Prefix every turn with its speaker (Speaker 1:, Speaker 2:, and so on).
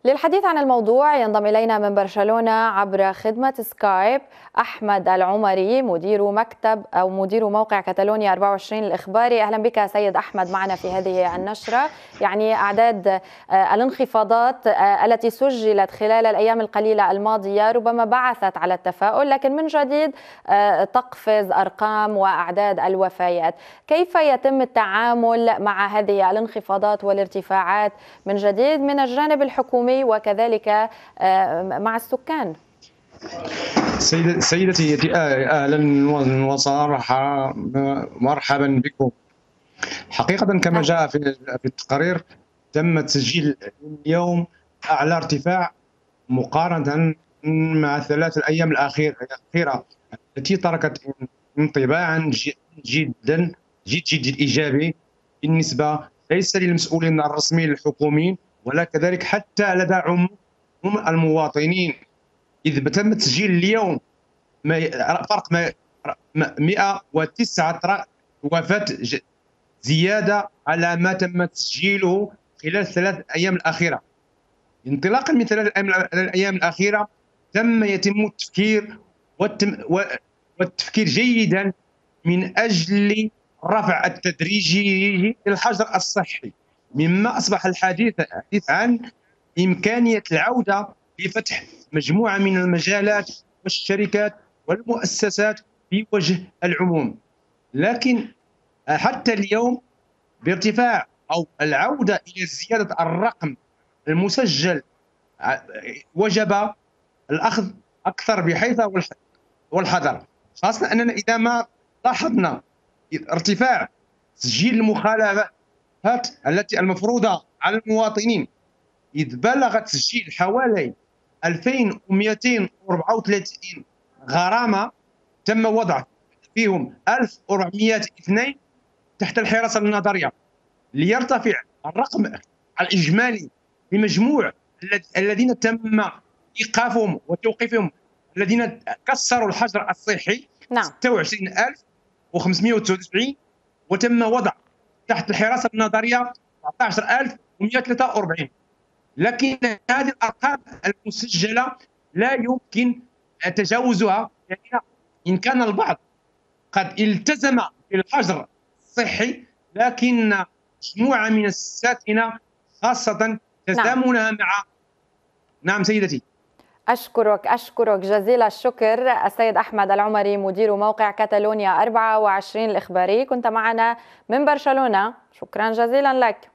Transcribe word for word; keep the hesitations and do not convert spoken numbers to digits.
Speaker 1: للحديث عن الموضوع ينضم إلينا من برشلونة عبر خدمة سكايب أحمد العمري، مدير مكتب أو مدير موقع كاتالونيا أربعة وعشرين الإخباري. أهلا بك سيد أحمد معنا في هذه النشرة. يعني أعداد الانخفاضات التي سجلت خلال الأيام القليلة الماضية ربما بعثت على التفاؤل، لكن من جديد تقفز أرقام وأعداد الوفيات. كيف يتم التعامل مع هذه الانخفاضات والارتفاعات من جديد من الجانب الحكومي وكذلك مع السكان؟
Speaker 2: سيدتي اهلا وسهلا، مرحبا بكم. حقيقه كما جاء في التقرير تم تسجيل اليوم اعلى ارتفاع مقارنه مع الثلاث الايام الاخيره التي تركت انطباعا جدا جد جد ايجابي بالنسبه ليس للمسؤولين الرسميين الحكوميين ولا كذلك حتى لدى عموم المواطنين، إذ تم تسجيل اليوم فرق مئة وتسعة وفاة زيادة على ما تم تسجيله خلال الثلاث أيام الأخيرة. انطلاقا من ثلاث الأيام الأخيرة تم يتم التفكير والتفكير جيدا من أجل الرفع التدريجي للحجر الصحي، مما أصبح الحديث عن إمكانية العودة لفتح مجموعة من المجالات والشركات والمؤسسات في وجه العموم. لكن حتى اليوم بارتفاع أو العودة إلى زيادة الرقم المسجل وجب الأخذ أكثر بحيث والحذر، خاصة أننا إذا ما لاحظنا ارتفاع تسجيل المخالفات التي المفروضة على المواطنين، إذ بلغ تسجيل حوالي ألفين ومئتين وأربعة وثلاثين غرامة تم وضع فيهم ألف وأربعمئة واثنين تحت الحراسة النظرية، ليرتفع الرقم الإجمالي لمجموع الذين تم إيقافهم وتوقيفهم الذين كسروا الحجر الصحي.
Speaker 1: نعم.
Speaker 2: ستة وعشرين ألف وخمسمئة وتسعة وتسعين، وتم وضع تحت الحراسة النظرية أربعة عشر ألف ومئة وثلاثة وأربعين. لكن هذه الارقام المسجله لا يمكن تجاوزها، يعني ان كان البعض قد التزم بالحجر الصحي، لكن مجموعه من الساكنه خاصه تزامنها نعم. مع نعم سيدتي.
Speaker 1: أشكرك أشكرك جزيل الشكر السيد أحمد العمري، مدير موقع كاتالونيا أربعة وعشرين الإخباري، كنت معنا من برشلونة. شكرا جزيلا لك.